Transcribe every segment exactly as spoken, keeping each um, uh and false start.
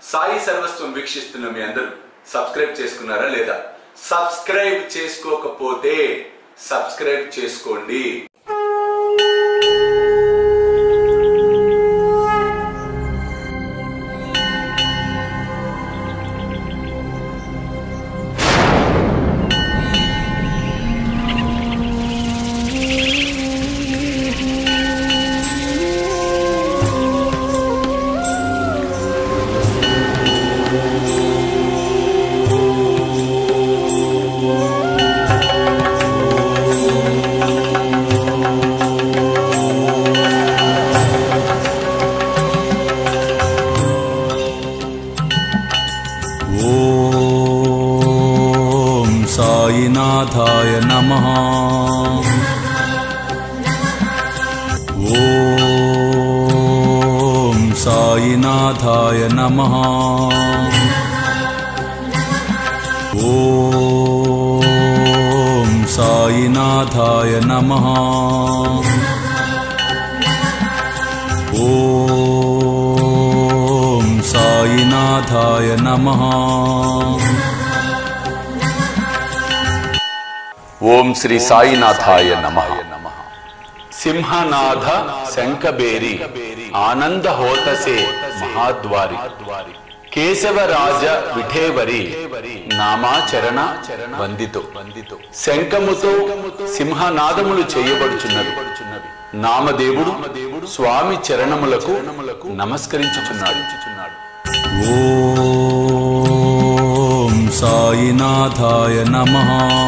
సాయి సర్వస్వం వీక్షిస్తున్న మీ అందరూ సబ్స్క్రైబ్ చేసుకున్నారా లేదా? సబ్స్క్రైబ్ చేసుకోకపోతే సబ్స్క్రైబ్ చేసుకోండి. साईनाथाय नमः. ओम साईनाथाय नमः. ओम साईनाथाय नमः. ओम साईनाथाय नमः. ఓం శ్రీ సాయినాథాయ నమః. సింహనాథ శంఖబేరి ఆనంద హోతసే మహాద్వారి కేశవరాజ విఠేవరి నామాచరణ వందితో శంఖముతో సింహనాదములు చేయబడుచున్నవి. నామదేవుడు స్వామి చరణములకు నమస్కరించుచున్నాడు. ఓం సాయినాథాయ నమః.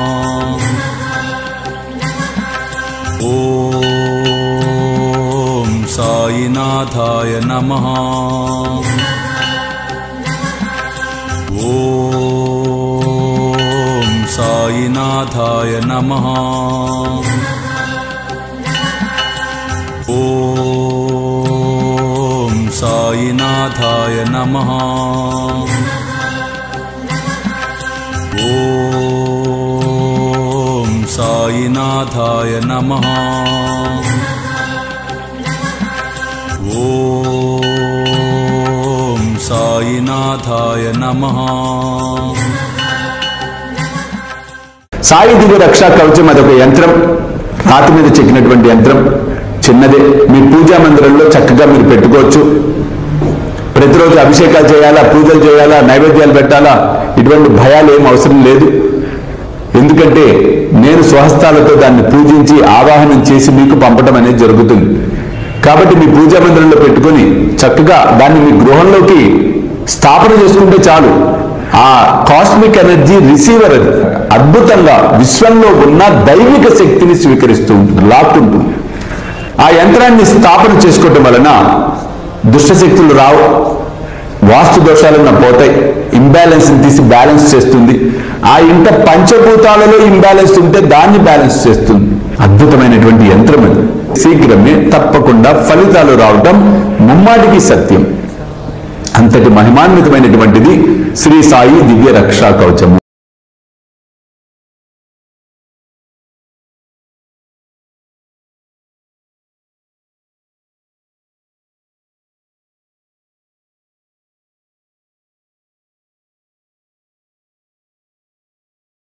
ఓం సాయినాథాయ నమః. ఓం సాయినాథాయ నమః. ఓం సాయినాథాయ నమః. ఓం సాయినాథాయ నమః. ఓం సాయినాథాయ నమః. సాయి దివ్య రక్షా కవచం అదొక యంత్రం, రాతి మీద చెక్కినటువంటి యంత్రం, చిన్నదే. మీ పూజా మందిరంలో చక్కగా మీరు పెట్టుకోవచ్చు. ప్రతిరోజు అభిషేకాలు చేయాలా, పూజలు చేయాలా, నైవేద్యాలు పెట్టాలా, ఇటువంటి భయాలు ఏం అవసరం లేదు. ఎందుకంటే నేను స్వహస్తాలతో దాన్ని పూజించి ఆవాహనం చేసి మీకు పంపడం అనేది జరుగుతుంది. కాబట్టి మీ పూజా మందిరంలో పెట్టుకొని చక్కగా దాన్ని మీ గృహంలోకి స్థాపన చేసుకుంటే చాలు. ఆ కాస్మిక్ ఎనర్జీ రిసీవర్ అది అద్భుతంగా విశ్వంలో ఉన్న దైవిక శక్తిని స్వీకరిస్తూ ఉంటుంది, లాక్కుంటుంది. ఆ యంత్రాన్ని స్థాపన చేసుకోవటం వలన దుష్టశక్తులు రావు, వాస్తు దోషాలన్న పోతాయి, ఇంబ్యాలెన్స్ తీసి బ్యాలెన్స్ చేస్తుంది. ఆ ఇంట పంచభూతాలలో ఇంబ్యాలెన్స్ ఉంటే దాన్ని బ్యాలెన్స్ చేస్తుంది. అద్భుతమైనటువంటి యంత్రం అది. శీఘ్రమే తప్పకుండా ఫలితాలు రావటం ముమ్మాటికి సత్యం. అంతటి మహిమాన్వితమైనటువంటిది శ్రీ సాయి దివ్య రక్షా కవచము.